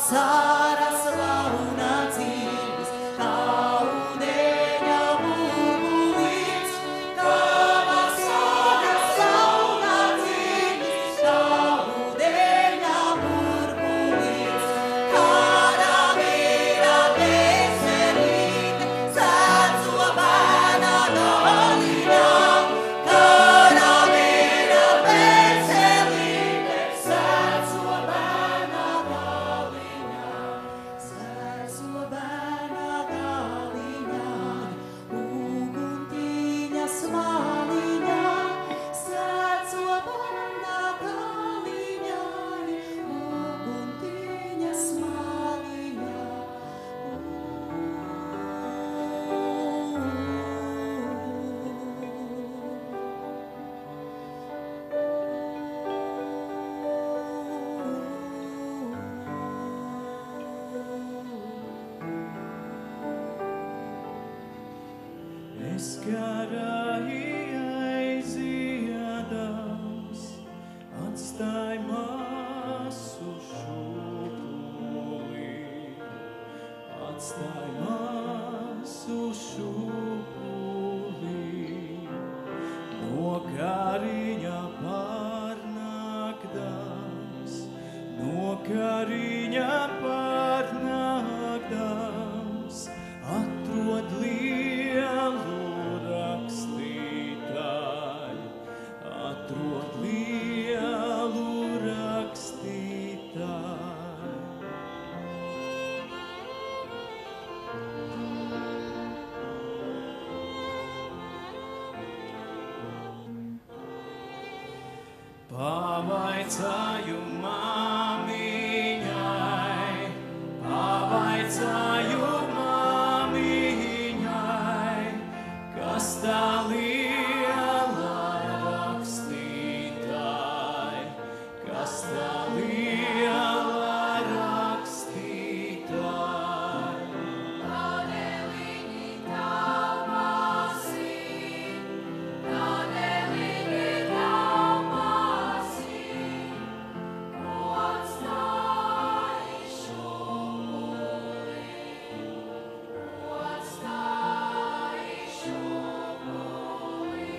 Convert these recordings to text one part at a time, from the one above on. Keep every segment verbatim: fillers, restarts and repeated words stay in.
vasaras launa dzīves, kaudeņa burbulis, kā vasaras launa dzīves, kaudeņa burbulis, kāda vīra veselīte, sēdzo bērna galiņā, kāda vīra veselīte, sēdzo bērna galiņā, sēdzo bērna galiņā, uguntiņas maliņā, sēdzo bērna galiņā, uguntiņas maliņā. Es garāji aiziedams, atstāj masu šūpuli, atstāj masu šūpuli, no kariņa pārnākdams, no kariņa pārnākdams, atrod lielu rakstītāju, atrod lielu rakstītāju. Pavaicāju māmiņai, pavaicāju māmiņai, kas tā liela rakstītāja, kas tā liela rakstītāja. Tādēļ taumasi, tādēļ taumasi, ko atstāji šūpuli, ko atstāji šūpuli.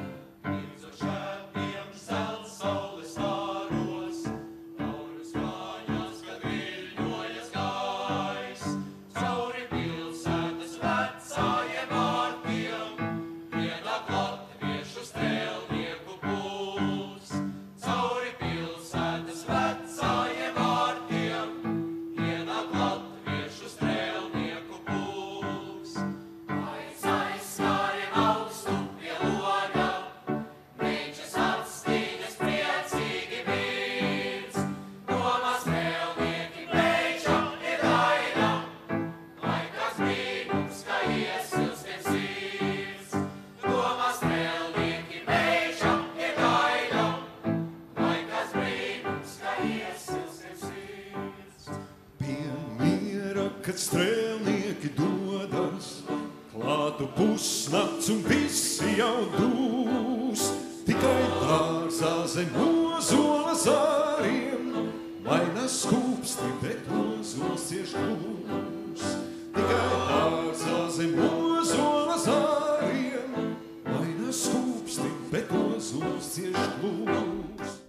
Šādiem zelts saules stāros, taurus mājās, kad viļņojas gaiss, cauri pilsētas vecājiem vārtiem, ienāk latviešu strēlnieku pulks. Cauri pilsētas vecājiem vārtiem, ienāk latviešu strēlnieku pulks. Aizais skāriem augstu pie loga, Mīķis atstīņas priecīgi virz, domā strēlnieki beidzam ir gaida, lai kas brīnums, kā iesils tiem sirds. Domā strēlnieki beidzam ir gaida, lai kas brīnums, kā iesils tiem sirds. Pie miera, kad strēlnieki dodas, klātu pusnakts un visi jau dūs. Tikai dārzā zem ozola zāriem, mainās skūpsti, bet ozols cieš klūs. Tikai dārzā zem ozola zāriem, mainās skūpsti, bet ozols cieš klūs.